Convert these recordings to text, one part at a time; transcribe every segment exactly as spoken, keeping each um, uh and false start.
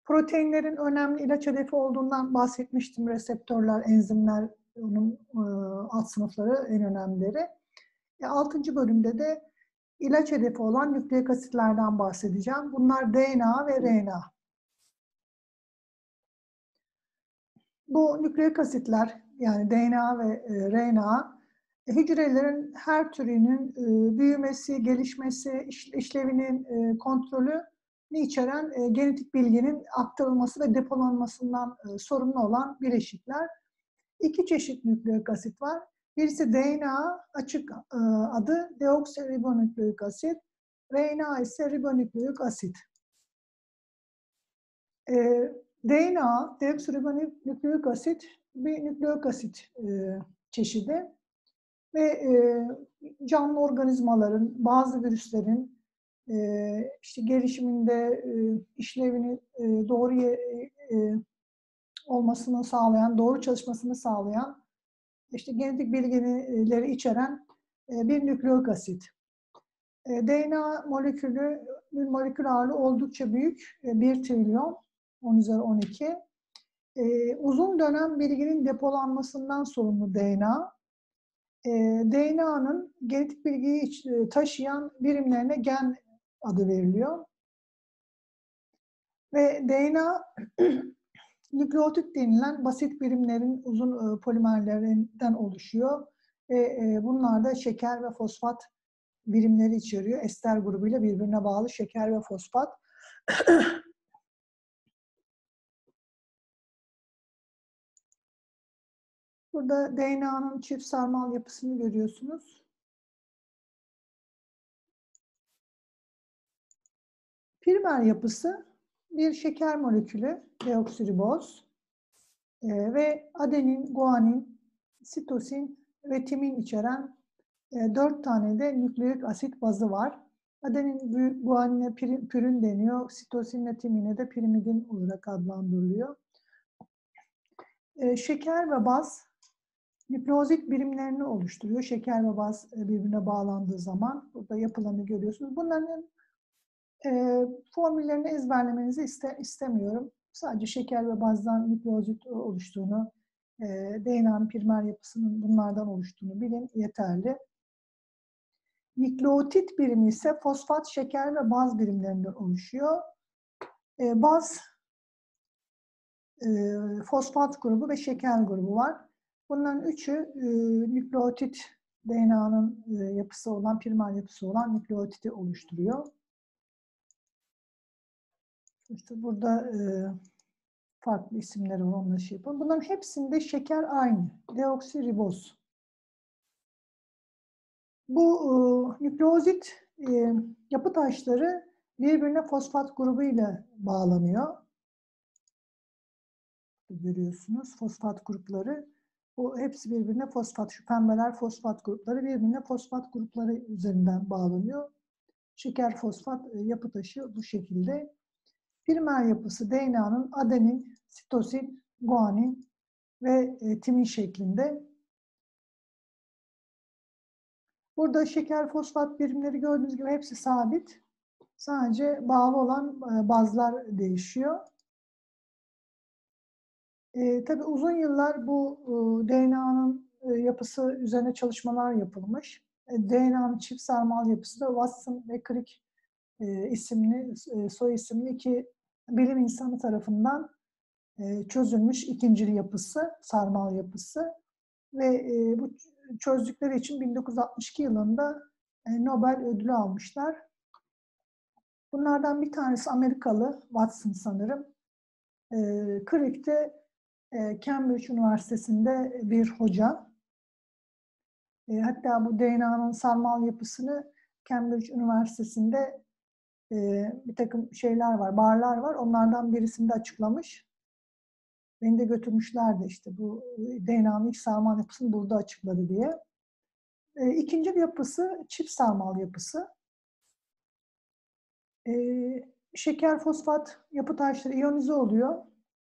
Proteinlerin önemli ilaç hedefi olduğundan bahsetmiştim. Reseptörler, enzimler, onun e, alt sınıfları en önemlileri. E, altıncı bölümde de ilaç hedefi olan nükleik asitlerden bahsedeceğim. Bunlar D N A ve R N A. Bu nükleik asitler, yani D N A ve e, R N A, e, hücrelerin her türünün e, büyümesi, gelişmesi, iş, işlevinin e, kontrolü içeren e, genetik bilginin aktarılması ve depolanmasından e, sorumlu olan bileşikler. İki çeşit nükleik asit var. Birisi D N A, açık e, adı deoksiribonükleik asit. R N A ise ribonükleik asit. E, D N A, deoksiribonükleik asit, bir nükleik asit e, çeşidi ve e, canlı organizmaların, bazı virüslerin e, işte gelişiminde e, işlevini e, doğru e, e, olmasını sağlayan, doğru çalışmasını sağlayan işte genetik bilgileri içeren e, bir nükleik asit. E, D N A molekülü, molekül ağırlığı oldukça büyük, e, bir trilyon, on üzeri on iki. E, uzun dönem bilginin depolanmasından sorumlu D N A. E, D N A'nın genetik bilgiyi taşıyan birimlerine gen adı veriliyor. Ve D N A nükleotit denilen basit birimlerin uzun polimerlerinden oluşuyor. Ve bunlar da şeker ve fosfat birimleri içeriyor. Ester grubuyla birbirine bağlı şeker ve fosfat. Burada D N A'nın çift sarmal yapısını görüyorsunuz. Primer yapısı bir şeker molekülü, deoksiriboz e, ve adenin, guanin, sitosin ve timin içeren e, dört tane de nükleik asit bazı var. Adenin, guanine pürin deniyor, sitosinle timine de pirimidin olarak adlandırılıyor. E, şeker ve baz nükleozit birimlerini oluşturuyor. Şeker ve baz birbirine bağlandığı zaman burada yapılarını görüyorsunuz. Bunların e, formüllerini ezberlemenizi iste, istemiyorum. Sadece şeker ve bazdan nükleozit oluştuğunu, e, D N A'nın primer yapısının bunlardan oluştuğunu bilin yeterli. Nükleotit birimi ise fosfat, şeker ve baz birimlerinden oluşuyor. E, baz, e, fosfat grubu ve şeker grubu var. Bunların üçü e, nükleotit, D N A'nın e, yapısı olan, primer yapısı olan nükleotiti oluşturuyor. İşte burada e, farklı isimleri var, onları şey yapalım. Bunların hepsinde şeker aynı, deoksiriboz. Bu e, nükleozit e, yapı taşları birbirine fosfat grubuyla bağlanıyor. Görüyorsunuz fosfat grupları. Bu hepsi birbirine fosfat, şu pembeler fosfat grupları birbirine fosfat grupları üzerinden bağlanıyor. Şeker fosfat yapı taşı bu şekilde. Primer yapısı D N A'nın adenin, sitosin, guanin ve e, timin şeklinde. Burada şeker fosfat birimleri gördüğünüz gibi hepsi sabit. Sadece bağlı olan e, bazlar değişiyor. E, tabii uzun yıllar bu e, D N A'nın e, yapısı üzerine çalışmalar yapılmış. E, D N A'nın çift sarmal yapısı da Watson ve Crick e, isimli, e, soy isimli iki bilim insanı tarafından e, çözülmüş ikincil yapısı, sarmal yapısı. Ve e, bu çözdükleri için bin dokuz yüz altmış iki yılında e, Nobel ödülü almışlar. Bunlardan bir tanesi Amerikalı, Watson sanırım. E, Crick de Cambridge Üniversitesi'nde bir hoca. E, hatta bu D N A'nın sarmal yapısını Cambridge Üniversitesi'nde e, bir takım şeyler var, barlar var. Onlardan birisinde açıklamış. Beni de götürmüşlerdi işte bu D N A'nın iç sarmal yapısını burada açıkladı diye. E, ikinci yapısı çift sarmal yapısı. E, şeker fosfat yapı taşları iyonize oluyor.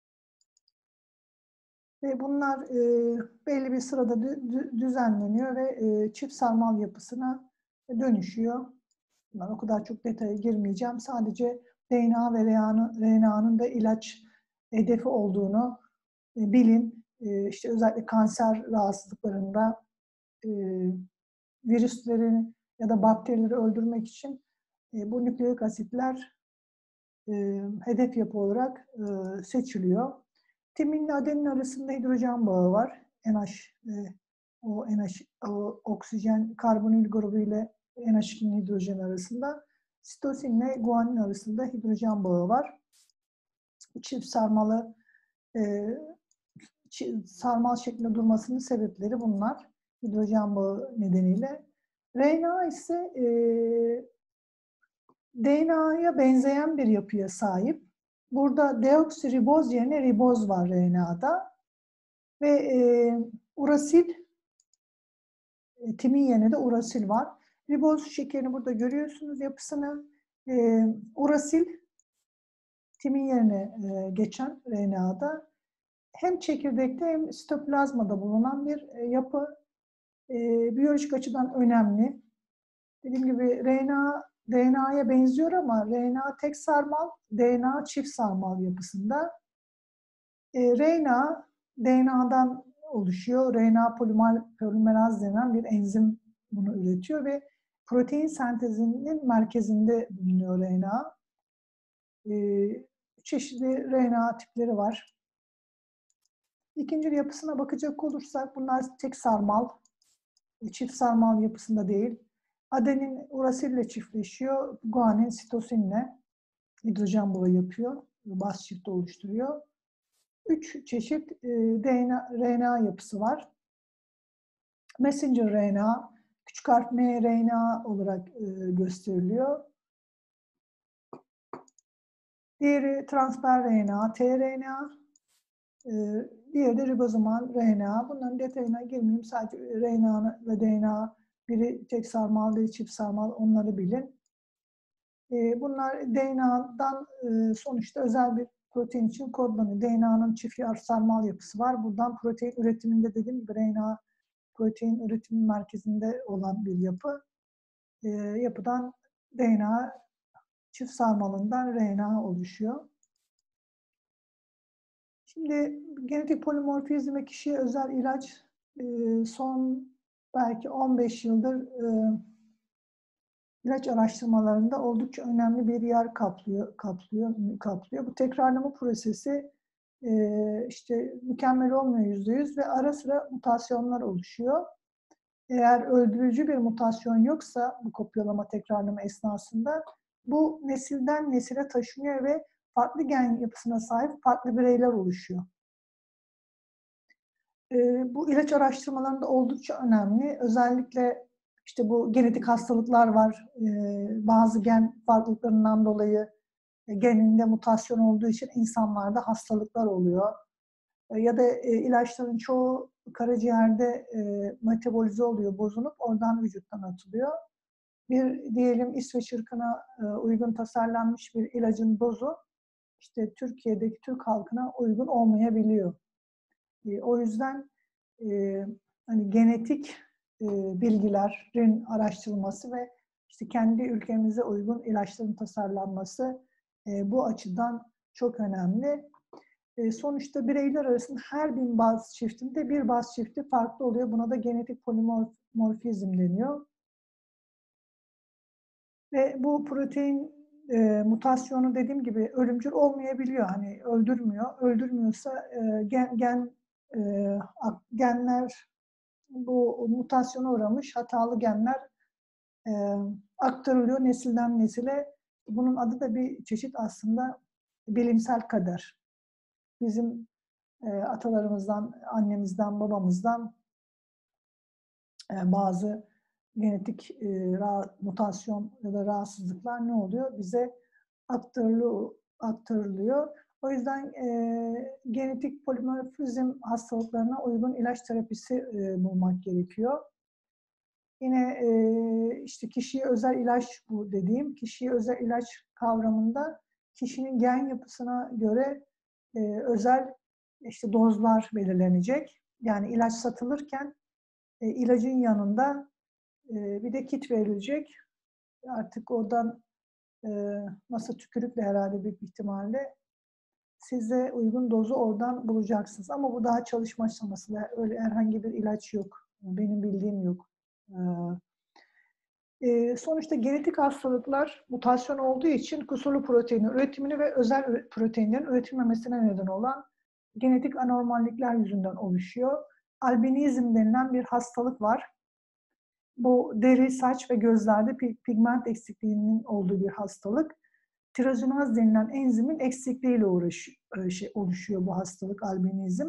Ve bunlar e, belli bir sırada düzenleniyor ve e, çift sarmal yapısına dönüşüyor. Bunlar o kadar çok detaya girmeyeceğim. Sadece D N A ve R N A'nın da ilaç hedefi olduğunu e, bilin. E, işte özellikle kanser rahatsızlıklarında e, virüsleri ya da bakterileri öldürmek için e, bu nükleik asitler e, hedef yapı olarak e, seçiliyor. Timinle adenin arasında hidrojen bağı var. NH, e, o NH, o oksijen karbonil grubu ile N H ikinin hidrojen arasında. Sitosinle guanin arasında hidrojen bağı var. Çift sarmalı e, sarmal şeklinde durmasının sebepleri bunlar. Hidrojen bağı nedeniyle. R N A ise e, D N A'ya benzeyen bir yapıya sahip. Burada deoksiriboz yerine riboz var R N A'da. Ve e, urasil, e, timin yerine de urasil var. Riboz şekerini burada görüyorsunuz yapısını. E, urasil, timin yerine e, geçen R N A'da hem çekirdekte hem sitoplazmada bulunan bir e, yapı. E, biyolojik açıdan önemli. Dediğim gibi R N A D N A'ya benziyor ama R N A tek sarmal, D N A çift sarmal yapısında. E, R N A D N A'dan oluşuyor. R N A polimer, polimeraz denen bir enzim bunu üretiyor ve protein sentezinin merkezinde bulunuyor R N A. E, çeşitli R N A tipleri var. İkinci yapısına bakacak olursak bunlar tek sarmal, çift sarmal yapısında değil. Adenin urasille çiftleşiyor, guanin sitosinle hidrojen bağı yapıyor, baz çifti oluşturuyor. Üç çeşit e, D N A, R N A yapısı var. Messenger R N A, küçük harf M R N A olarak e, gösteriliyor. Diğeri transfer R N A, tRNA, e, diğeri de ribozomal R N A. Bunların detayına girmeyeyim, sadece R N A ve D N A, biri tek sarmal, biri çift sarmal, onları bilin. E, bunlar D N A'dan e, sonuçta özel bir protein için kodlanıyor. D N A'nın çift sarmal yapısı var. Buradan protein üretiminde dediğim gibi R N A protein üretimi merkezinde olan bir yapı. E, yapıdan D N A çift sarmalından R N A oluşuyor. Şimdi genetik polimorfizm ve kişiye özel ilaç e, son belki on beş yıldır e, ilaç araştırmalarında oldukça önemli bir yer kaplıyor, kaplıyor, kaplıyor. Bu tekrarlama prosesi e, işte mükemmel olmuyor yüzde yüz ve ara sıra mutasyonlar oluşuyor. Eğer öldürücü bir mutasyon yoksa bu kopyalama tekrarlama esnasında bu nesilden nesile taşınıyor ve farklı gen yapısına sahip farklı bireyler oluşuyor. E, bu ilaç araştırmalarında oldukça önemli. Özellikle işte bu genetik hastalıklar var. E, bazı gen farklılıklarından dolayı e, geninde mutasyon olduğu için insanlarda hastalıklar oluyor. E, ya da e, ilaçların çoğu karaciğerde e, metabolize oluyor, bozulup oradan vücuttan atılıyor. Bir diyelim İsveç ırkına e, uygun tasarlanmış bir ilacın dozu işte Türkiye'deki Türk halkına uygun olmayabiliyor. E, o yüzden e, hani genetik e, bilgilerin araştırılması ve işte kendi ülkemize uygun ilaçların tasarlanması e, bu açıdan çok önemli. E, sonuçta bireyler arasında her bin baz çiftinde bir baz çifti farklı oluyor. Buna da genetik polimorfizm deniyor. Ve bu protein e, mutasyonu dediğim gibi ölümcül olmayabiliyor. Hani öldürmüyor. Öldürmüyorsa e, gen, gen e, genler bu mutasyona uğramış hatalı genler e, aktarılıyor nesilden nesile. Bunun adı da bir çeşit aslında bilimsel kader. Bizim e, atalarımızdan, annemizden, babamızdan e, bazı genetik e, mutasyon ya da rahatsızlıklar ne oluyor? Bize aktarılıyor. aktarılıyor. O yüzden e, genetik polimorfizm hastalıklarına uygun ilaç terapisi e, bulmak gerekiyor. Yine e, işte kişiye özel ilaç bu dediğim. Kişiye özel ilaç kavramında kişinin gen yapısına göre e, özel işte dozlar belirlenecek. Yani ilaç satılırken e, ilacın yanında e, bir de kit verilecek. Artık oradan e, masa tükürükle herhalde büyük ihtimalle size uygun dozu oradan bulacaksınız. Ama bu daha çalışma aşamasında. Öyle herhangi bir ilaç yok. Benim bildiğim yok. Ee, sonuçta genetik hastalıklar mutasyon olduğu için kusurlu proteinin üretimini ve özel proteinlerin üretilmemesine neden olan genetik anormallikler yüzünden oluşuyor. Albinizm denilen bir hastalık var. Bu deri, saç ve gözlerde pigment eksikliğinin olduğu bir hastalık. Tirozinaz denilen enzimin eksikliğiyle uğraşıyor, şey, oluşuyor bu hastalık, albinizm.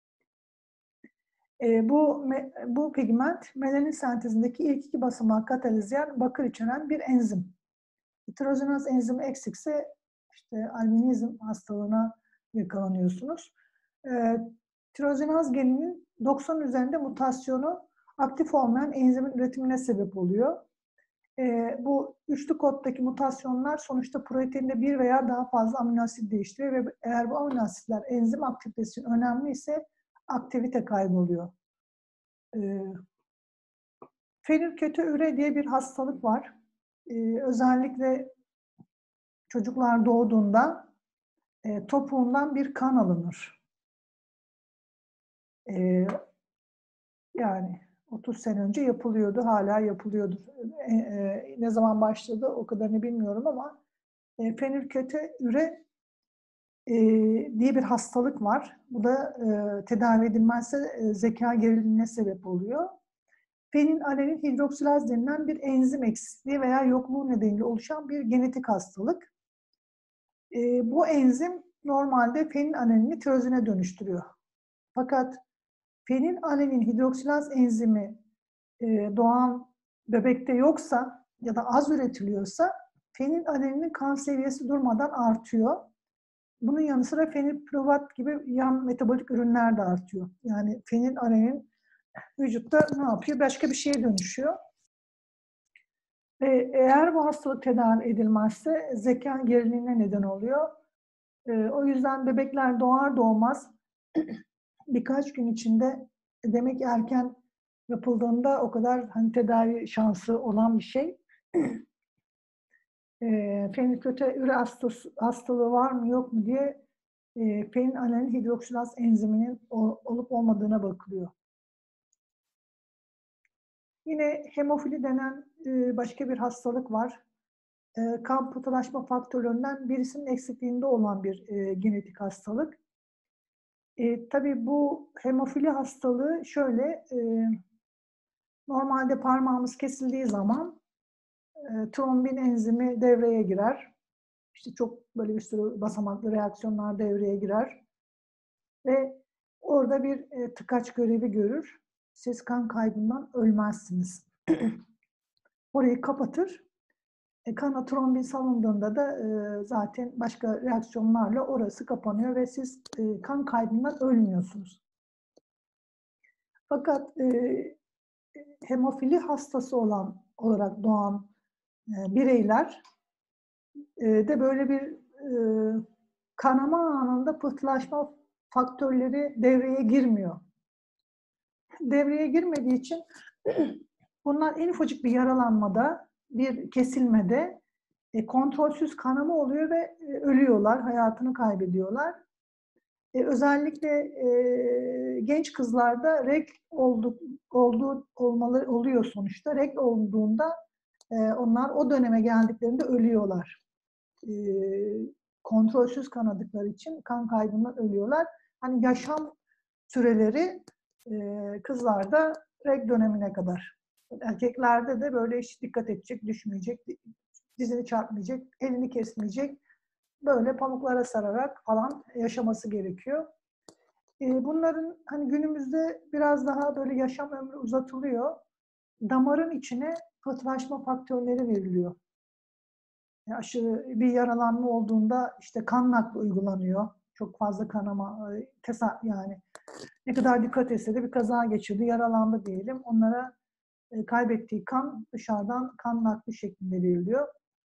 E, bu bu pigment melanin sentezindeki ilk iki basamağı katalizleyen bakır içeren bir enzim. Tirozinaz enzimi eksikse işte albinizm hastalığına yakalanıyorsunuz. E, tirozinaz geninin doksan üzerinde mutasyonu aktif olmayan enzimin üretimine sebep oluyor. E, bu üçlü koddaki mutasyonlar sonuçta proteinde bir veya daha fazla amino asit değiştiriyor ve eğer bu amino asitler enzim aktivitesi için önemliyse aktivite kayboluyor. E, fenilketoüre diye bir hastalık var. E, özellikle çocuklar doğduğunda e, topuğundan bir kan alınır. E, yani otuz sene önce yapılıyordu, hala yapılıyordur. E, e, ne zaman başladı o kadarını bilmiyorum ama e, fenilketoüre e, diye bir hastalık var. Bu da e, tedavi edilmezse e, zeka gerilimiine sebep oluyor. Fenilalanin hidroksilaz denilen bir enzim eksikliği veya yokluğu nedeniyle oluşan bir genetik hastalık. E, bu enzim normalde fenilalanini tirozine dönüştürüyor. Fakat fenilalanin hidroksilaz enzimi e, doğan bebekte yoksa ya da az üretiliyorsa fenilalaninin kan seviyesi durmadan artıyor. Bunun yanı sıra fenilpiruvat gibi yan metabolik ürünler de artıyor. Yani fenilalanin vücutta ne yapıyor? Başka bir şeye dönüşüyor. Ve eğer bu hastalık tedavi edilmezse zeka gerilimiine neden oluyor. E, o yüzden bebekler doğar doğmaz birkaç gün içinde, demek erken yapıldığında o kadar hani tedavi şansı olan bir şey. E, fenilketoüre hastası, hastalığı var mı yok mu diye e, fenilalanin hidroksilaz enziminin o, olup olmadığına bakılıyor. Yine hemofili denen e, başka bir hastalık var. E, kan pıhtılaşma faktörlerinden birisinin eksikliğinde olan bir e, genetik hastalık. E, tabii bu hemofili hastalığı şöyle, e, normalde parmağımız kesildiği zaman e, trombin enzimi devreye girer. İşte çok böyle bir sürü basamaklı reaksiyonlar devreye girer. Ve orada bir e, tıkaç görevi görür. Siz kan kaybından ölmezsiniz. Orayı kapatır. E, kana trombin salındığında da e, zaten başka reaksiyonlarla orası kapanıyor ve siz e, kan kaybından ölmüyorsunuz. Fakat e, hemofili hastası olan olarak doğan e, bireyler e, de böyle bir e, kanama anında pıhtılaşma faktörleri devreye girmiyor. Devreye girmediği için bunlar en ufacık bir yaralanmada, bir kesilmede e, kontrolsüz kanama oluyor ve e, ölüyorlar, hayatını kaybediyorlar. E, özellikle e, genç kızlarda regl olduk, olduğu olmaları oluyor sonuçta. Regl olduğunda e, onlar o döneme geldiklerinde ölüyorlar. E, kontrolsüz kanadıkları için kan kaybından ölüyorlar. Hani yaşam süreleri e, kızlarda regl dönemine kadar. Erkeklerde de böyle hiç dikkat edecek, düşmeyecek, dizini çarpmayacak, elini kesmeyecek. Böyle pamuklara sararak falan yaşaması gerekiyor. Bunların hani günümüzde biraz daha böyle yaşam ömrü uzatılıyor. Damarın içine pıhtılaşma faktörleri veriliyor. Yani aşırı bir yaralanma olduğunda işte kan nakli uygulanıyor. Çok fazla kanama, tesa yani ne kadar dikkat etse de bir kaza geçirdi, yaralandı diyelim. Onlara kaybettiği kan dışarıdan kan nakli şeklinde veriliyor.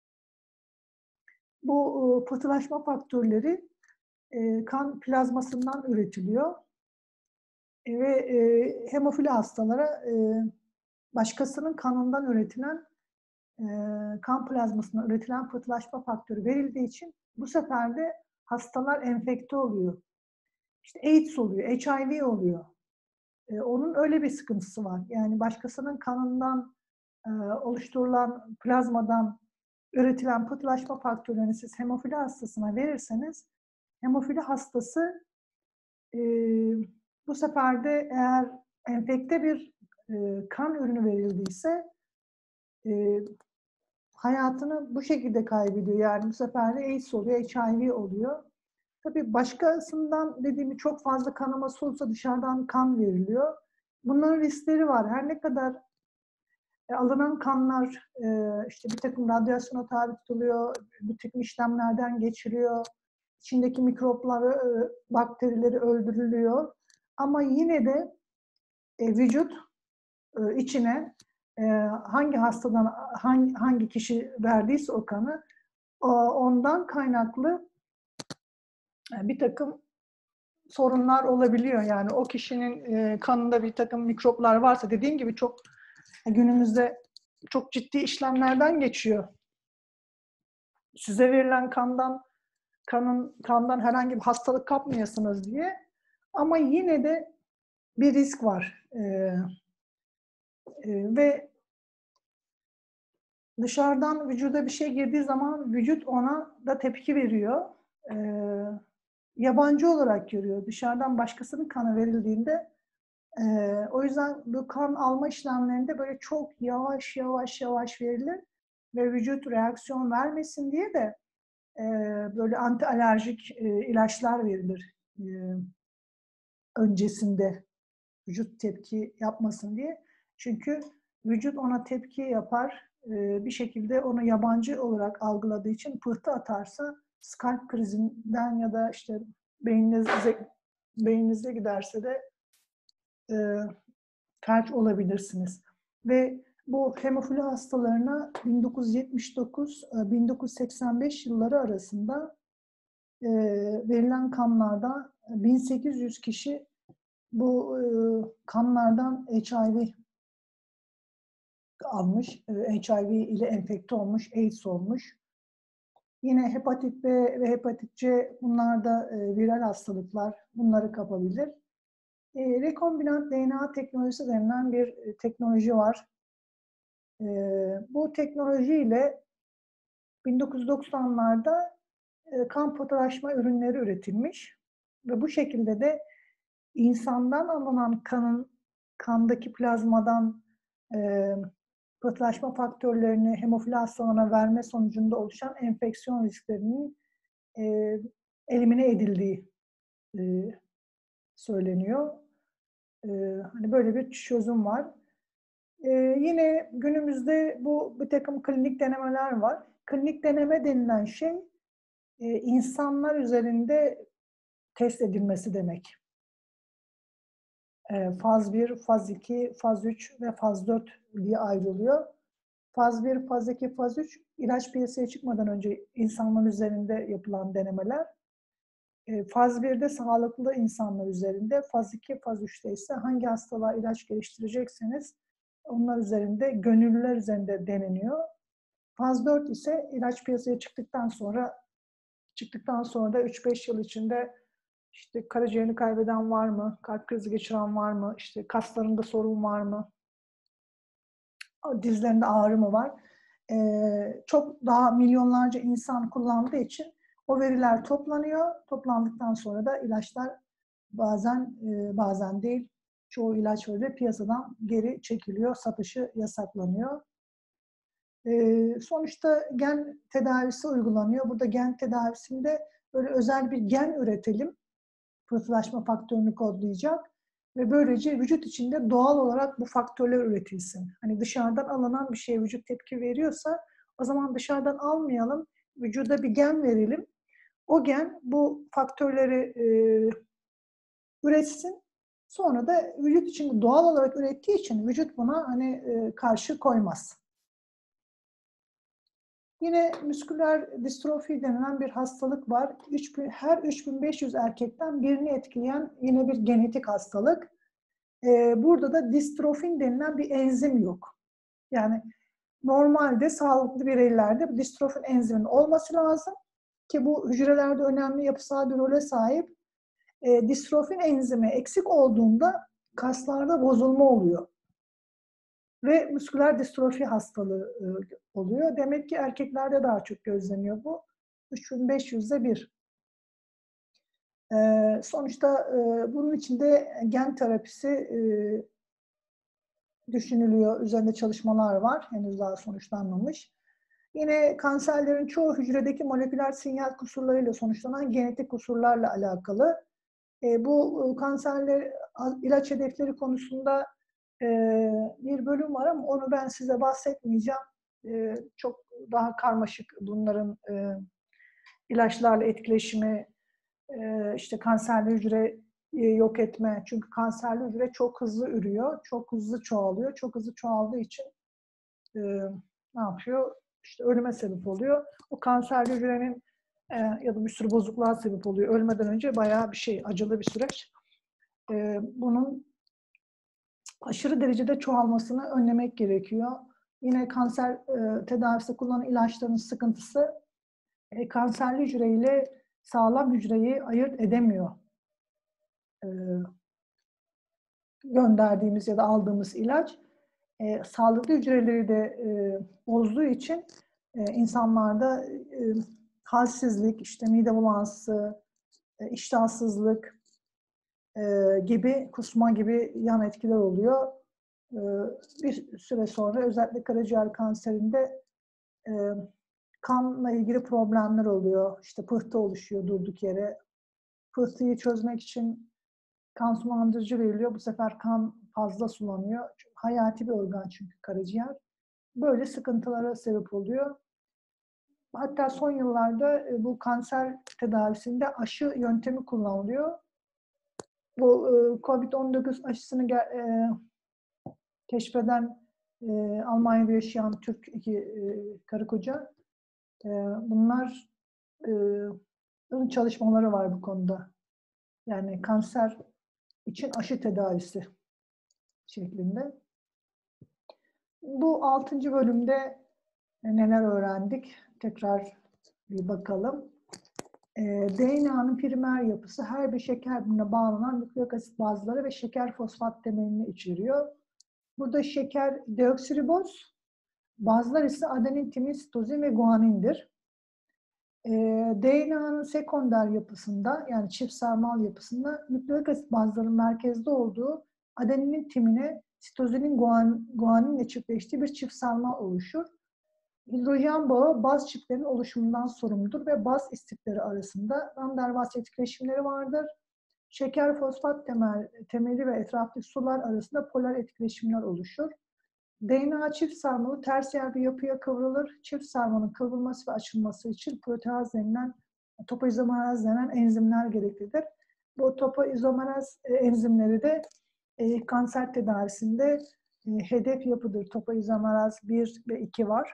Bu pıhtılaşma faktörleri kan plazmasından üretiliyor. Ve hemofili hastalara başkasının kanından üretilen e, kan plazmasına üretilen pıhtılaşma faktörü verildiği için bu sefer de hastalar enfekte oluyor. İşte AIDS oluyor, H I V oluyor. E, onun öyle bir sıkıntısı var. Yani başkasının kanından e, oluşturulan plazmadan üretilen pıhtılaşma faktörünü siz hemofili hastasına verirseniz, hemofili hastası e, bu sefer de eğer enfekte bir e, kan ürünü verildiyse e, hayatını bu şekilde kaybediyor. Yani bu sefer de AIDS oluyor, H I V oluyor. Tabii başkasından dediğimi çok fazla kanaması olsa dışarıdan kan veriliyor. Bunların riskleri var. Her ne kadar e, alınan kanlar e, işte bir takım radyasyona tabi tutuluyor, bir takım işlemlerden geçiliyor, içindeki mikropları, e, bakterileri öldürülüyor. Ama yine de e, vücut e, içine e, hangi hastadan hangi, hangi kişi verdiyse o kanı o, ondan kaynaklı e, bir takım sorunlar olabiliyor. Yani o kişinin e, kanında bir takım mikroplar varsa dediğim gibi çok günümüzde çok ciddi işlemlerden geçiyor. Size verilen kandan kanın kandan herhangi bir hastalık kapmayasınız diye. Ama yine de bir risk var. Ee, e, ve dışarıdan vücuda bir şey girdiği zaman vücut ona da tepki veriyor. Ee, yabancı olarak görüyor. Dışarıdan başkasının kanı verildiğinde e, o yüzden bu kan alma işlemlerinde böyle çok yavaş yavaş yavaş verilir ve vücut reaksiyon vermesin diye de e, böyle anti alerjik e, ilaçlar verilir e, öncesinde vücut tepki yapmasın diye. Çünkü vücut ona tepki yapar, e, bir şekilde onu yabancı olarak algıladığı için pıhtı atarsa kalp krizinden ya da işte beyninize, beyninize giderse de e, felç olabilirsiniz. Ve bu hemofili hastalarına bin dokuz yüz yetmiş dokuz bin dokuz yüz seksen beş yılları arasında e, verilen kanlarda bin sekiz yüz kişi bu e, kanlardan H I V almış, e, H I V ile enfekte olmuş, AIDS olmuş. Yine hepatit B ve hepatit C bunlar da e, viral hastalıklar, bunları kapabilir. E, rekombinant D N A teknolojisi denilen bir e, teknoloji var. E, bu teknolojiyle bin dokuz yüz doksanlarda e, kan pıhtılaşma ürünleri üretilmiş ve bu şekilde de insandan alınan kanın kandaki plazmadan e, pıhtılaşma faktörlerini hemofili hastalarına verme sonucunda oluşan enfeksiyon risklerinin e, elimine edildiği e, söyleniyor. E, hani böyle bir çözüm var. E, yine günümüzde bu bir takım klinik denemeler var. Klinik deneme denilen şey e, insanlar üzerinde test edilmesi demek. E, faz bir, faz iki, faz üç ve faz dört diye ayrılıyor. Faz bir, faz iki, faz üç ilaç piyasaya çıkmadan önce insanlar üzerinde yapılan denemeler. E, faz birde sağlıklı insanlar üzerinde, faz iki, faz üçte ise hangi hastalığa ilaç geliştirecekseniz onlar üzerinde, gönüllüler üzerinde deneniyor. Faz dört ise ilaç piyasaya çıktıktan sonra çıktıktan sonra da üç beş yıl içinde işte karaciğerini kaybeden var mı, kalp krizi geçiren var mı, işte kaslarında sorun var mı, dizlerinde ağrı mı var? Ee, çok daha milyonlarca insan kullandığı için o veriler toplanıyor. Toplandıktan sonra da ilaçlar bazen e, bazen değil, çoğu ilaç öyle piyasadan geri çekiliyor, satışı yasaklanıyor. Ee, sonuçta gen tedavisi uygulanıyor. Burada gen tedavisinde böyle özel bir gen üretelim, pıhtılaşma faktörünü kodlayacak ve böylece vücut içinde doğal olarak bu faktörler üretilsin. Hani dışarıdan alınan bir şeye vücut tepki veriyorsa o zaman dışarıdan almayalım, vücuda bir gen verelim. O gen bu faktörleri e, üretsin. Sonra da vücut içinde doğal olarak ürettiği için vücut buna hani e, karşı koymaz. Yine musküler distrofi denilen bir hastalık var. Her üç bin beş yüz erkekten birini etkileyen yine bir genetik hastalık. Burada da distrofin denilen bir enzim yok. Yani normalde sağlıklı bireylerde distrofin enziminin olması lazım ki bu hücrelerde önemli yapısal bir role sahip. E, distrofin enzimi eksik olduğunda kaslarda bozulma oluyor ve musküler distrofi hastalığı e, oluyor. Demek ki erkeklerde daha çok gözleniyor bu. üç bin beş yüzde bir. E, sonuçta e, bunun içinde gen terapisi e, düşünülüyor. Üzerinde çalışmalar var. Henüz daha sonuçlanmamış. Yine kanserlerin çoğu hücredeki moleküler sinyal kusurlarıyla sonuçlanan genetik kusurlarla alakalı. E, bu kanserler ilaç hedefleri konusunda e, bir bölüm var ama onu ben size bahsetmeyeceğim. E, çok daha karmaşık bunların e, ilaçlarla etkileşimi, e, işte kanserli hücre e, yok etme. Çünkü kanserli hücre çok hızlı ürüyor, çok hızlı çoğalıyor. Çok hızlı çoğaldığı için e, ne yapıyor? İşte ölüme sebep oluyor. O kanserli hücrenin e, ya da bir sürü bozukluğa sebep oluyor. Ölmeden önce bayağı bir şey, acılı bir süreç. E, bunun aşırı derecede çoğalmasını önlemek gerekiyor. Yine kanser e, tedavisinde kullanılan ilaçların sıkıntısı e, kanserli hücre ile sağlam hücreyi ayırt edemiyor. E, gönderdiğimiz ya da aldığımız ilaç e, sağlıklı hücreleri de e, bozduğu için e, insanlarda e, halsizlik, işte mide bulantısı, e, iştahsızlık e, gibi, kusma gibi yan etkiler oluyor. E, bir süre sonra özellikle karaciğer kanserinde e, kanla ilgili problemler oluyor. İşte pıhtı oluşuyor durduk yere. Pıhtıyı çözmek için kan sulandırıcı veriliyor. Bu sefer kan fazla sulanıyor. Hayati bir organ çünkü karaciğer. Böyle sıkıntılara sebep oluyor. Hatta son yıllarda bu kanser tedavisinde aşı yöntemi kullanılıyor. Bu kovid on dokuz aşısını keşfeden Almanya'da yaşayan Türk iki karı koca, bunlar çalışmaları var bu konuda. Yani kanser için aşı tedavisi şeklinde. Bu altıncı bölümde neler öğrendik? Tekrar bir bakalım. E, D N A'nın primer yapısı her bir şeker birbirine bağlanan nükleik asit bazları ve şeker fosfat temelini içeriyor. Burada şeker deoksiriboz, bazlar ise adenin, timin, sitozin ve guanindir. E, D N A'nın sekonder yapısında, yani çift sarmal yapısında nükleik asit bazların merkezde olduğu adeninin timine, sitozinin guan, guaninle çiftleştiği bir çift sarmal oluşur. Hidrojen bağı baz çiftlerinin oluşumundan sorumludur ve baz istikleri arasında Van der Waals etkileşimleri vardır. Şeker fosfat temel, temeli ve etraftaki sular arasında polar etkileşimler oluşur. D N A çift sarmalı tersiyer bir yapıya kıvrılır. Çift sarmalın kıvrılması ve açılması için proteaz denilen, topoizomeraz denen enzimler gereklidir. Bu topoizomeraz enzimleri de e, kanser tedavisinde e, hedef yapıdır. Topoizomeraz bir ve iki var.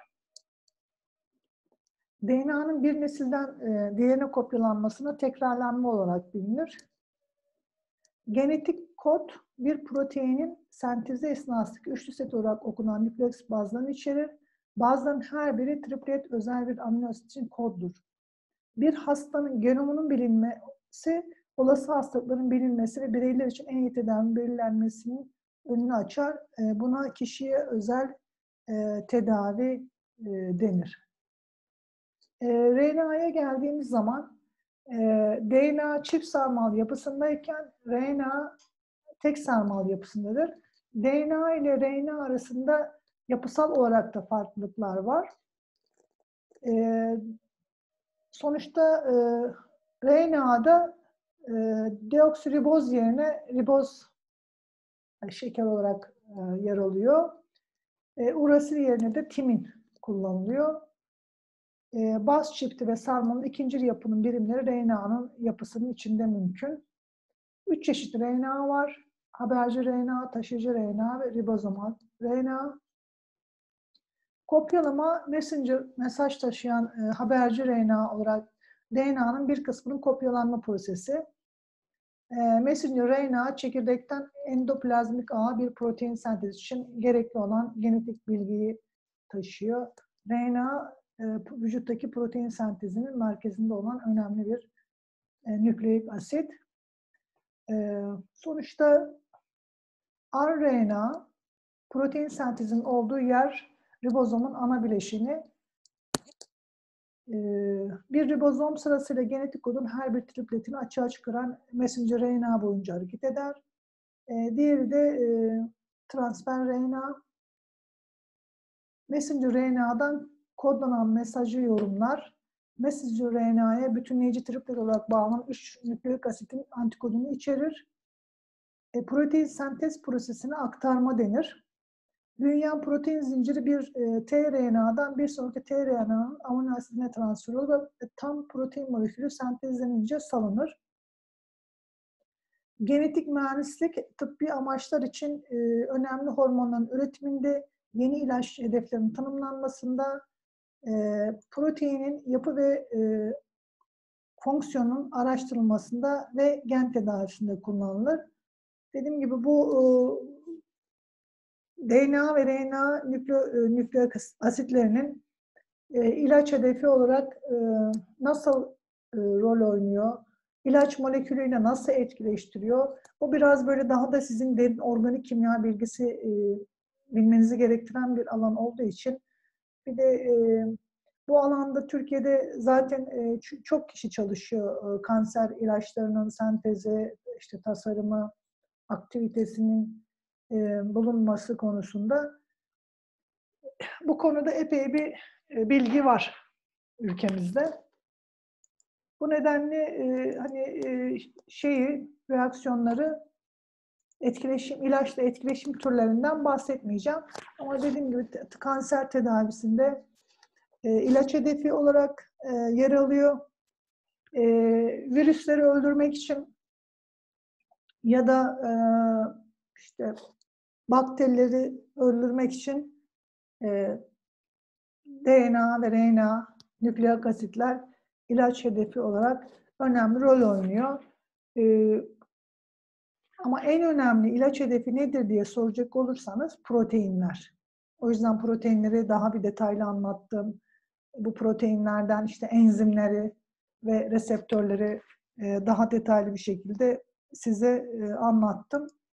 D N A'nın bir nesilden e, diğerine kopyalanmasına tekrarlanma olarak bilinir. Genetik kod bir proteinin sentezi esnasındaki üçlü set olarak okunan nükleik bazlarını içerir. Bazıların her biri triplet özel bir amino asit için koddur. Bir hastanın genomunun bilinmesi, olası hastalıkların bilinmesi ve bireyler için en iyi tedavi belirlenmesinin önünü açar. E, buna kişiye özel e, tedavi e, denir. E, R N A'ya geldiğimiz zaman e, D N A çift sarmal yapısındayken R N A tek sarmal yapısındadır. D N A ile R N A arasında yapısal olarak da farklılıklar var. E, sonuçta e, R N A'da e, deoksiriboz yerine riboz yani şeker olarak e, yer alıyor. E, urasil yerine de timin kullanılıyor. E, baz çifti ve sarmalın ikincil yapının birimleri R N A'nın yapısının içinde mümkün. Üç çeşit R N A var. Haberci R N A, taşıyıcı R N A ve ribozomal R N A. Kopyalama, messenger, mesaj taşıyan e, haberci R N A olarak D N A'nın bir kısmının kopyalanma prosesi. E, messenger R N A, çekirdekten endoplazmik ağa bir protein sentezi için gerekli olan genetik bilgiyi taşıyor. R N A e, vücuttaki protein sentezinin merkezinde olan önemli bir e, nükleik asit. E, sonuçta rRNA protein sentezinin olduğu yer ribozomun ana bileşeni. E, bir ribozom sırasıyla genetik kodun her bir tripletini açığa çıkaran messenger R N A boyunca hareket eder. E, diğeri de e, transfer R N A. Messenger R N A'dan kodlanan mesajı yorumlar. Messenger R N A'ya bütünleyici triplet olarak bağlanan üç nükleik asitin antikodunu içerir. E, protein sentez prosesine aktarma denir. Büyüyen protein zinciri bir e, tRNA'dan bir sonraki tRNA'nın amino asidine transfer olur ve tam protein molekülü sentezlenince salınır. Genetik mühendislik tıbbi amaçlar için e, önemli hormonların üretiminde, yeni ilaç hedeflerinin tanımlanmasında, e, proteinin yapı ve e, fonksiyonun araştırılmasında ve gen tedavisinde kullanılır. Dediğim gibi bu e, D N A ve R N A nükle, nükleik asitlerinin e, ilaç hedefi olarak e, nasıl e, rol oynuyor, ilaç molekülüyle nasıl etkileştiriyor, bu biraz böyle daha da sizin derin organik kimya bilgisi e, bilmenizi gerektiren bir alan olduğu için, bir de e, bu alanda Türkiye'de zaten e, çok kişi çalışıyor. E, kanser ilaçlarının sentezi, işte tasarımı, aktivitesinin e, bulunması konusunda. Bu konuda epey bir e, bilgi var ülkemizde. Bu nedenle e, hani e, şeyi, reaksiyonları, etkileşim, ilaçla etkileşim türlerinden bahsetmeyeceğim. Ama dediğim gibi kanser tedavisinde e, ilaç hedefi olarak e, yer alıyor. E, virüsleri öldürmek için ya da e, işte bakterileri öldürmek için e, D N A ve R N A nükleik asitler ilaç hedefi olarak önemli rol oynuyor. Ee, ama en önemli ilaç hedefi nedir diye soracak olursanız proteinler. O yüzden proteinleri daha bir detaylı anlattım. Bu proteinlerden işte enzimleri ve reseptörleri e, daha detaylı bir şekilde size e, anlattım.